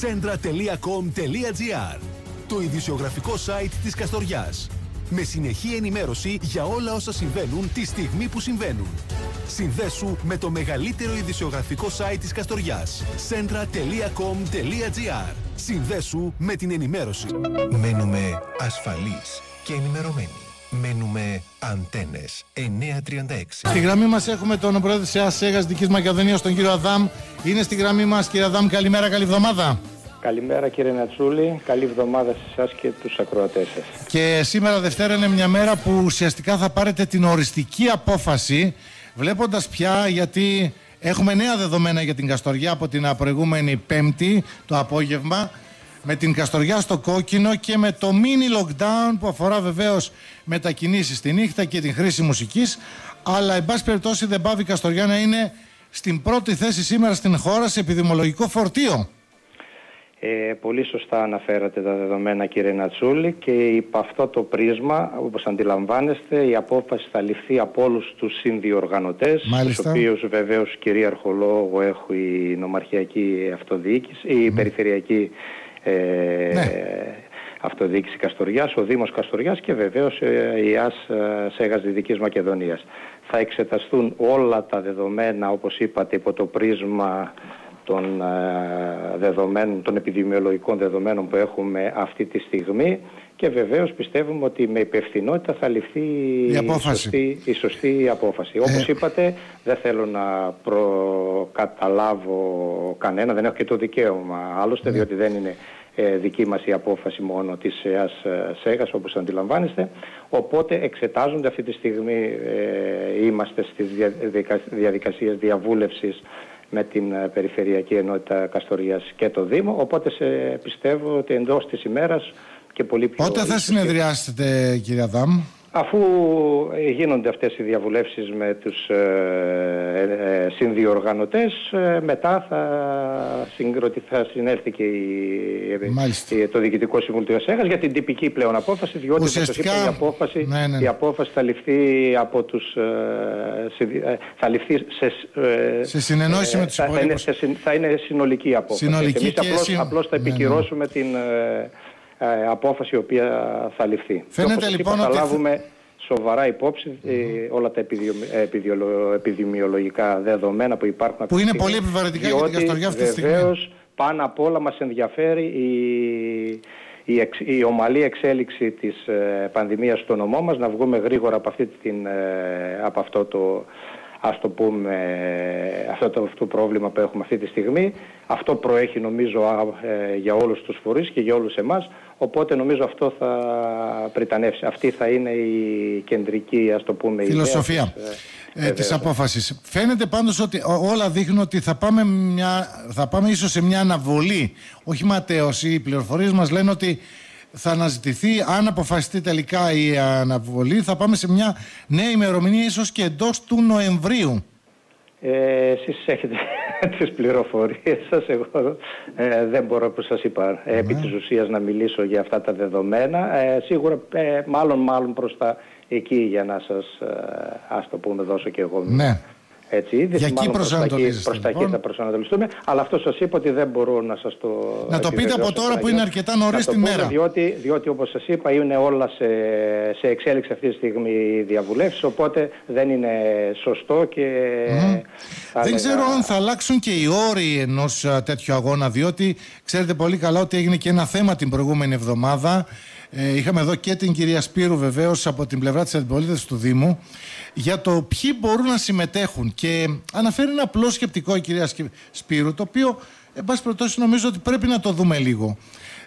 Centra.com.gr, το ειδησιογραφικό site της Καστοριάς. Με συνεχή ενημέρωση για όλα όσα συμβαίνουν τη στιγμή που συμβαίνουν. Συνδέσου με το μεγαλύτερο ειδησιογραφικό site της Καστοριάς. Centra.com.gr. Συνδέσου με την ενημέρωση. Μένουμε ασφαλείς και ενημερωμένοι. Μένουμε Αντένες 936. Στη γραμμή μας έχουμε τον πρόεδρο της ΑΣΕΓΑΣ Δυτικής Μακεδονίας, τον κύριο Αδάμ. Είναι στη γραμμή μας. Κύριε Αδάμ, καλημέρα, καλή εβδομάδα. Καλημέρα κύριε Νατσούλη, καλή εβδομάδα σε εσάς και τους ακροατές σας. Και σήμερα Δευτέρα είναι μια μέρα που ουσιαστικά θα πάρετε την οριστική απόφαση, βλέποντας πια, γιατί έχουμε νέα δεδομένα για την Καστοριά από την προηγούμενη Πέμπτη το απόγευμα, με την Καστοριά στο κόκκινο και με το mini lockdown που αφορά βεβαίως μετακινήσεις στη νύχτα και την χρήση μουσικής, αλλά εν πάση περιπτώσει δεν πάβει η Καστοριά να είναι στην πρώτη θέση σήμερα στην χώρα σε επιδημιολογικό φορτίο. Πολύ σωστά αναφέρατε τα δεδομένα κύριε Νατσούλη, και υπ' αυτό το πρίσμα, όπως αντιλαμβάνεστε, η απόφαση θα ληφθεί από όλους τους συνδιοργανωτές, τους οποίους βεβαίως κυρίαρχο λόγο έχουν η νομαρχιακή αυτοδιοίκηση, η περιφερειακή αυτοδιοίκηση Καστοριάς, ο Δήμος Καστοριάς και βεβαίως η ΑΣΕΓΑΣ Δυτικής Μακεδονίας. Θα εξεταστούν όλα τα δεδομένα, όπως είπατε, υπό το πρίσμα των επιδημιολογικών δεδομένων που έχουμε αυτή τη στιγμή, και βεβαίως πιστεύουμε ότι με υπευθυνότητα θα ληφθεί η σωστή απόφαση. Όπως είπατε, δεν θέλω να προκαταλάβω κανένα, δεν έχω και το δικαίωμα άλλωστε, διότι δεν είναι δική μας η απόφαση μόνο της ΑΣΕΓΑΣ, όπως αντιλαμβάνεστε. Οπότε εξετάζονται αυτή τη στιγμή, είμαστε στις διαδικασίες διαβούλευσης με την Περιφερειακή Ενότητα Καστοριάς και το Δήμο, οπότε πιστεύω ότι εντός της ημέρας και πολύ πιο... Πότε θα συνεδριάσετε κύριε Αδάμ? Αφού γίνονται αυτές οι διαβουλεύσεις με τους συνδιοργανωτές, μετά θα συνέλθει και το Διοικητικό Συμβούλιο του ΑΣΕΓΑΣ για την τυπική πλέον απόφαση, διότι ουσιαστικά, η απόφαση θα ληφθεί από τους... θα ληφθεί σε συνεννόηση με τους υπόλοιπους. Θα είναι συνολική απόφαση. Εμείς απλώς θα επικυρώσουμε την απόφαση η οποία θα ληφθεί. Φαίνεται λοιπόν ότι θα λάβουμε σοβαρά υπόψη όλα τα επιδημιολογικά δεδομένα που υπάρχουν. Που είναι πολύ επιβαρυντικά για την Καστοριά αυτή τη στιγμή. Βεβαίως, πάνω απ' όλα μας ενδιαφέρει η ομαλή εξέλιξη της πανδημίας στο νομό μας, να βγούμε γρήγορα από αυτό το... ας το πούμε, αυτό το πρόβλημα που έχουμε αυτή τη στιγμή. Αυτό προέχει νομίζω για όλους τους φορείς και για όλους εμάς, οπότε νομίζω αυτό θα πριτανεύσει. Αυτή θα είναι η κεντρική, ας το πούμε, φιλοσοφία της απόφασης. Φαίνεται πάντως ότι όλα δείχνουν ότι θα πάμε ίσως σε μια αναβολή, όχι ματέωση. Οι πληροφορίες μας λένε ότι θα αναζητηθεί, αν αποφασιστεί τελικά η αναβολή, θα πάμε σε μια νέα ημερομηνία, ίσως και εντός του Νοεμβρίου. Εσείς έχετε τις πληροφορίες σας, εγώ δεν μπορώ, όπως σας είπα, επί της ουσίας να μιλήσω για αυτά τα δεδομένα. Σίγουρα μάλλον προς τα εκεί για να σας, ας το πούμε, δώσω και εγώ μια... Έτσι, ήδη, για εκεί προσανατολίζεστε. Προς τα εκεί θα προσανατολιστούμε, αλλά αυτό σας είπα ότι δεν μπορώ να σας το... Να το πείτε από τώρα που είναι αρκετά νωρίς τη μέρα. Διότι όπως σας είπα είναι όλα σε εξέλιξη αυτή τη στιγμή οι διαβουλεύσεις, οπότε δεν είναι σωστό και... Δεν ξέρω αν θα αλλάξουν και οι όροι ενός τέτοιου αγώνα, διότι ξέρετε πολύ καλά ότι έγινε και ένα θέμα την προηγούμενη εβδομάδα. Είχαμε εδώ και την κυρία Σπύρου βεβαίως από την πλευρά της αντιπολίτευσης του Δήμου για το ποιοι μπορούν να συμμετέχουν, και αναφέρει ένα απλό σκεπτικό η κυρία Σπύρου, το οποίο εν πάση περιπτώσει νομίζω ότι πρέπει να το δούμε λίγο.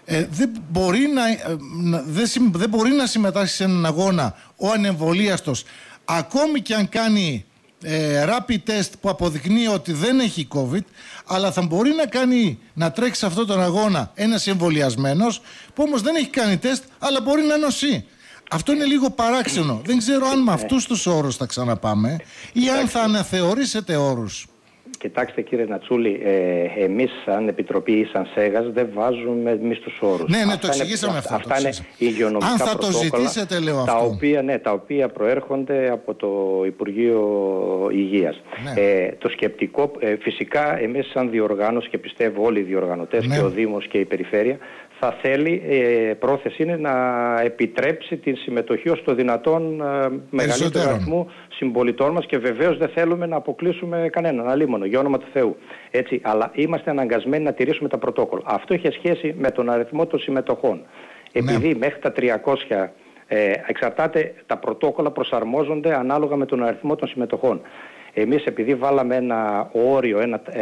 Δεν μπορεί να συμμετάσχει σε έναν αγώνα ο ανεμβολίαστος, ακόμη και αν κάνει rapid test που αποδεικνύει ότι δεν έχει COVID, αλλά θα μπορεί να τρέξει σε αυτόν τον αγώνα ένας εμβολιασμένος που όμως δεν έχει κάνει τεστ, αλλά μπορεί να νοσεί. Αυτό είναι λίγο παράξενο. Δεν ξέρω αν με αυτούς τους όρους θα ξαναπάμε ή αν θα αναθεωρήσετε όρους. Κοιτάξτε κύριε Νατσούλη, εμείς σαν Επιτροπή ή σαν ΣΕΓΑΣ δεν βάζουμε εμείς τους όρους. Ναι, το εξηγήσαμε αυτό. Αυτά είναι υγειονομικά αν θα πρωτόκολλα, το ζητήσετε, λέω αυτό. Τα οποία προέρχονται από το Υπουργείο Υγείας. Ναι. Το σκεπτικό, φυσικά εμείς σαν διοργάνωση, και πιστεύω όλοι οι διοργανωτές, ναι, και ο Δήμος και η Περιφέρεια, θα θέλει, πρόθεση είναι να επιτρέψει την συμμετοχή ως το δυνατόν μεγαλύτερο αριθμό συμπολιτών μας, και βεβαίως δεν θέλουμε να αποκλείσουμε κανέναν, αλίμονο, για όνομα του Θεού. Έτσι, αλλά είμαστε αναγκασμένοι να τηρήσουμε τα πρωτόκολλα. Αυτό έχει σχέση με τον αριθμό των συμμετοχών. Επειδή μέχρι τα 300 εξαρτάται, τα πρωτόκολλα προσαρμόζονται ανάλογα με τον αριθμό των συμμετοχών. Εμείς επειδή βάλαμε ένα όριο,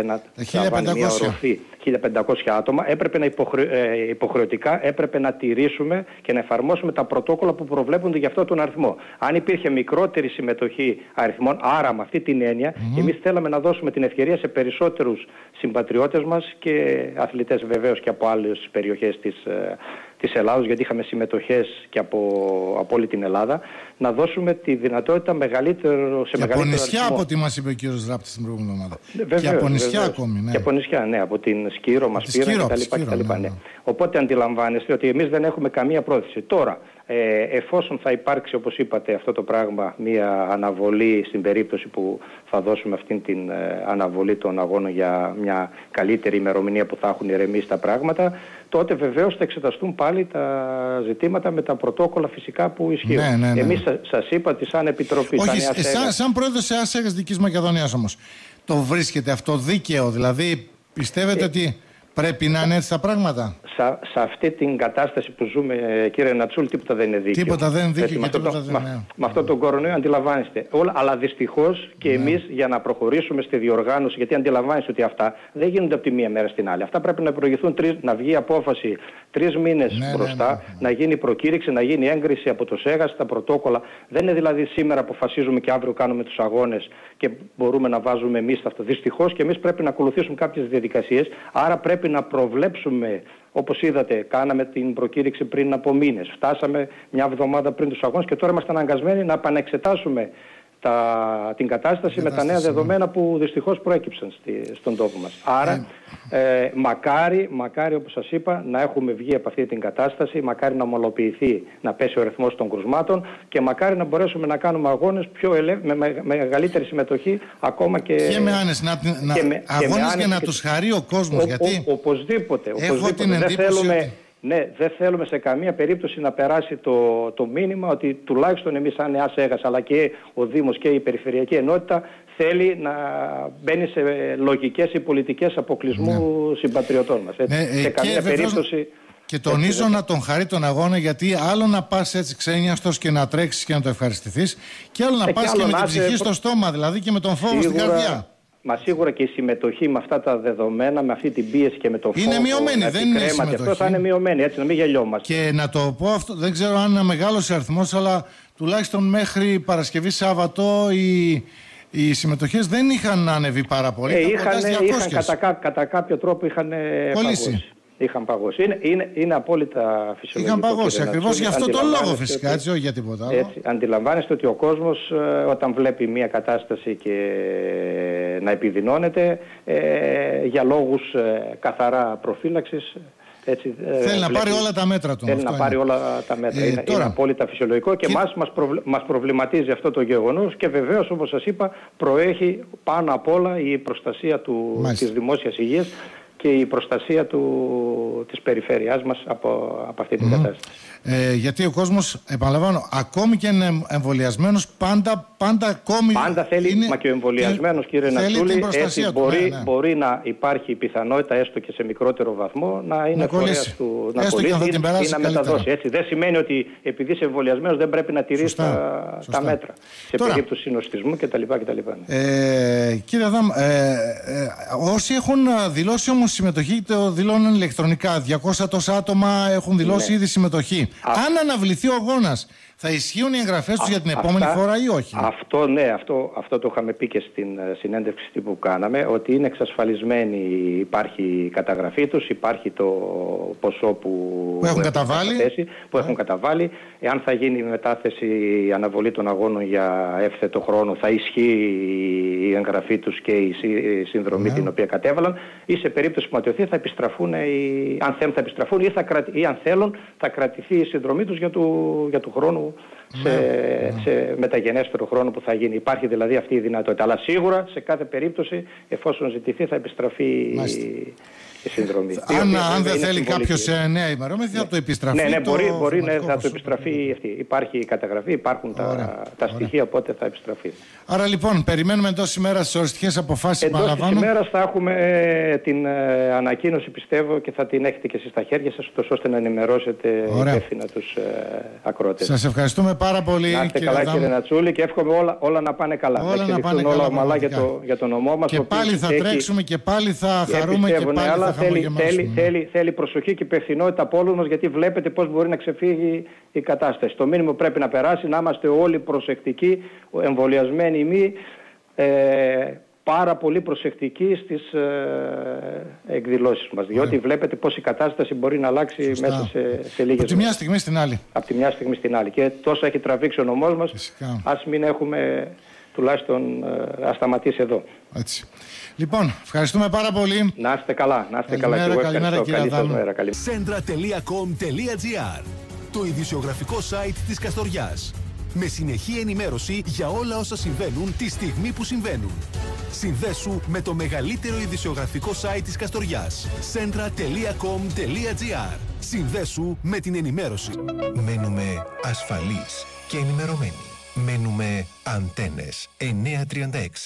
μια οροφή 1.500 άτομα, έπρεπε υποχρεωτικά έπρεπε να τηρήσουμε και να εφαρμόσουμε τα πρωτόκολλα που προβλέπονται για αυτόν τον αριθμό. Αν υπήρχε μικρότερη συμμετοχή αριθμών, άρα με αυτή την έννοια, εμείς θέλαμε να δώσουμε την ευκαιρία σε περισσότερους συμπατριώτες μας και αθλητές βεβαίως και από άλλες περιοχές της Ελλάδος, γιατί είχαμε συμμετοχές και από όλη την Ελλάδα, να δώσουμε τη δυνατότητα σε μεγαλύτερο αριθμό. Από νησιά, από ό,τι μας είπε ο κύριος Ράπτης την προηγούμενη εβδομάδα. Και από νησιά ακόμη. Ναι. Και από νησιά, ναι, από την Σκύρο, Μασπύρα κτλ. Ναι. Οπότε αντιλαμβάνεστε ότι εμείς δεν έχουμε καμία πρόθεση. Τώρα, εφόσον θα υπάρξει, όπως είπατε, αυτό το πράγμα, μια αναβολή στην περίπτωση που θα δώσουμε αυτήν την αναβολή των αγώνων για μια καλύτερη ημερομηνία που θα έχουν ηρεμήσει τα πράγματα, τότε βεβαίως θα εξεταστούν πάλι τα ζητήματα με τα πρωτόκολλα φυσικά που ισχύουν. Ναι. Εμείς σας είπα ότι σαν Επιτροπή... Όχι, σαν πρόεδρος της ΑΣΕΓΑΣ Δικής Μακεδονίας όμως, το βρίσκεται αυτό δίκαιο? Δηλαδή πιστεύετε ότι πρέπει να είναι έτσι τα πράγματα? Σε αυτή την κατάσταση που ζούμε, κύριε Νατσούλ, τίποτα δεν είναι δίκαιο. Τίποτα δεν είναι δίκαιο. Με αυτό τον κορονοϊό αντιλαμβάνεστε. Αλλά δυστυχώς και εμείς για να προχωρήσουμε στη διοργάνωση, γιατί αντιλαμβάνεστε ότι αυτά δεν γίνονται από τη μία μέρα στην άλλη. Αυτά πρέπει να προηγηθούν, να βγει απόφαση 3 μήνες μπροστά, να γίνει προκήρυξη, να γίνει έγκριση από το ΣΕΓΑΣ στα πρωτόκολλα. Δεν είναι δηλαδή σήμερα αποφασίζουμε και αύριο κάνουμε τους αγώνες και μπορούμε να βάζουμε εμείς αυτό. Δυστυχώς και εμείς πρέπει να ακολουθήσουμε κάποιες διαδικασίες, άρα πρέπει να προβλέψουμε. Όπως είδατε, κάναμε την προκήρυξη πριν από μήνες. Φτάσαμε μια εβδομάδα πριν τους αγώνες και τώρα είμαστε αναγκασμένοι να επανεξετάσουμε την κατάσταση με τα νέα δεδομένα που δυστυχώς προέκυψαν στον τόπο μας. Άρα, μακάρι όπως σας είπα, να έχουμε βγει από αυτή την κατάσταση, μακάρι να ομαλοποιηθεί, να πέσει ο ρυθμός των κρουσμάτων και μακάρι να μπορέσουμε να κάνουμε αγώνες με μεγαλύτερη συμμετοχή ακόμα και με άνεση, αγώνες και να τους χαρεί ο κόσμος. Γιατί οπωσδήποτε δεν θέλουμε σε καμία περίπτωση να περάσει το μήνυμα ότι τουλάχιστον εμείς σαν ΑΣΕΓΑΣ, αλλά και ο Δήμος και η Περιφερειακή Ενότητα, θέλει να μπαίνει σε λογικές ή πολιτικές αποκλεισμού συμπατριωτών μας. Σε καμία περίπτωση. Και τονίζω να τον χαρεί τον αγώνα, γιατί άλλο να πας έτσι ξένιαστος και να τρέξεις και να το ευχαριστηθείς, και άλλο να πας και με την ψυχή στο στόμα, δηλαδή και με τον φόβο στην καρδιά. Μα σίγουρα και η συμμετοχή με αυτά τα δεδομένα, με αυτή την πίεση και με το φόβο. Είναι μειωμένη, δεν είναι συμμετοχή. Αυτό θα είναι μειωμένη, έτσι, να μην γελιόμαστε. Και να το πω αυτό, δεν ξέρω αν είναι μεγάλος αριθμός, αλλά τουλάχιστον μέχρι Παρασκευή Σάββατο οι συμμετοχές δεν είχαν ανεβεί πάρα πολύ. Κατά κάποιο τρόπο είχαν παγώσει. Είχαν παγώσει. Είναι απόλυτα φυσιολογικό. Είχαν παγώσει ακριβώς γι' αυτό το λόγο, φυσικά, έτσι, όχι για τίποτα άλλο. Έτσι, αντιλαμβάνεστε ότι ο κόσμος όταν βλέπει μια κατάσταση και να επιδεινώνεται για λόγους καθαρά προφύλαξης, θέλει να πάρει όλα τα μέτρα του. Θέλει να πάρει όλα τα μέτρα. Είναι απόλυτα φυσιολογικό και μας προβληματίζει αυτό το γεγονός και βεβαίως, όπως σας είπα, προέχει πάνω απ' όλα η προστασία της δημόσιας υγείας και η προστασία της περιφέρειάς μας από αυτή την κατάσταση. Γιατί ο κόσμος, επαναλαμβάνω, ακόμη και είναι εμβολιασμένος, πάντα θέλει, μα και ο εμβολιασμένος, κύριε Νατσούλη, μπορεί να υπάρχει η πιθανότητα, έστω και σε μικρότερο βαθμό, να είναι φορέας του, να κολλήσει ή να μεταδώσει. Έτσι, δεν σημαίνει ότι επειδή είσαι εμβολιασμένος δεν πρέπει να τηρείς τα μέτρα. Σε περίπτωση συνοστισμού κτλ. Κύριε Αδάμ, όσοι έχουν δηλώσει όμως συμμετοχή, το δηλώνουν ηλεκτρονικά. 200 τόσα άτομα έχουν δηλώσει ήδη συμμετοχή. Αν αναβληθεί ο αγώνας, Θα ισχύουν οι εγγραφές τους για την επόμενη φορά ή όχι? Αυτό ναι, αυτό το είχαμε πει και στην συνέντευξη που κάναμε, ότι είναι εξασφαλισμένη, υπάρχει η καταγραφή τους, υπάρχει το ποσό που έχουν καταβάλει. Εάν θα γίνει η μετάθεση, η αναβολή των αγώνων για εύθετο χρόνο, θα ισχύει η εγγραφή τους και η συνδρομή την οποία κατέβαλαν, ή σε περίπτωση που ματιωθεί θα επιστραφούν, αν θέλουν θα επιστραφούν, ή αν θέλουν θα κρατηθεί η συνδρομή τους για του χρόνου, σε μεταγενέστερο χρόνο που θα γίνει. Υπάρχει δηλαδή αυτή η δυνατότητα. Αλλά σίγουρα σε κάθε περίπτωση, εφόσον ζητηθεί, θα επιστραφεί η συνδρομή. Αν δεν θέλει κάποιος σε νέα ημερομηνία, θα το επιστραφεί. Ναι, μπορεί να το επιστραφεί αυτή. Υπάρχει η καταγραφή, υπάρχουν τα στοιχεία, οπότε θα επιστραφεί. Άρα λοιπόν, περιμένουμε εντός ημέρας τις οριστικές αποφάσεις που αναλαμβάνουν. Εντός ημέρας θα έχουμε την ανακοίνωση, πιστεύω, και θα την έχετε και εσείς στα χέρια σας, ώστε να ενημερώσετε υπεύθυνα τους ακροατές. Σας ευχαριστούμε πάρα πολύ. Να είστε καλά, κύριε Νατσούλη, και εύχομαι όλα να πάνε καλά. Όλα ομαλά για το νομό μας. Και πάλι θα τρέξουμε και πάλι θα χαρούμε και πάλι θα θέλει προσοχή και υπευθυνότητα από όλους μας, γιατί βλέπετε πώς μπορεί να ξεφύγει η κατάσταση. Το μήνυμα πρέπει να περάσει, να είμαστε όλοι προσεκτικοί, εμβολιασμένοι μη, πάρα πολύ προσεκτικοί στις εκδηλώσεις μας. Διότι βλέπετε πώς η κατάσταση μπορεί να αλλάξει μέσα σε λίγες μέρες. Από τη μια στιγμή στην άλλη. Από τη μια στιγμή στην άλλη. Και τόσο έχει τραβήξει ο νομός μας, ας μην έχουμε, τουλάχιστον ας σταματήσει εδώ. Έτσι. Λοιπόν, ευχαριστούμε πάρα πολύ. Να είστε καλά. Καλημέρα, κύριε Αδάμου. Centra.com.gr, το ειδησιογραφικό site της Καστοριάς. Με συνεχή ενημέρωση για όλα όσα συμβαίνουν τη στιγμή που συμβαίνουν. Συνδέσου με το μεγαλύτερο ειδησιογραφικό site της Καστοριάς. Centra.com.gr. Συνδέσου με την ενημέρωση. Μένουμε ασφαλείς και ενημερωμένοι. Μένουμε Αντένες 936.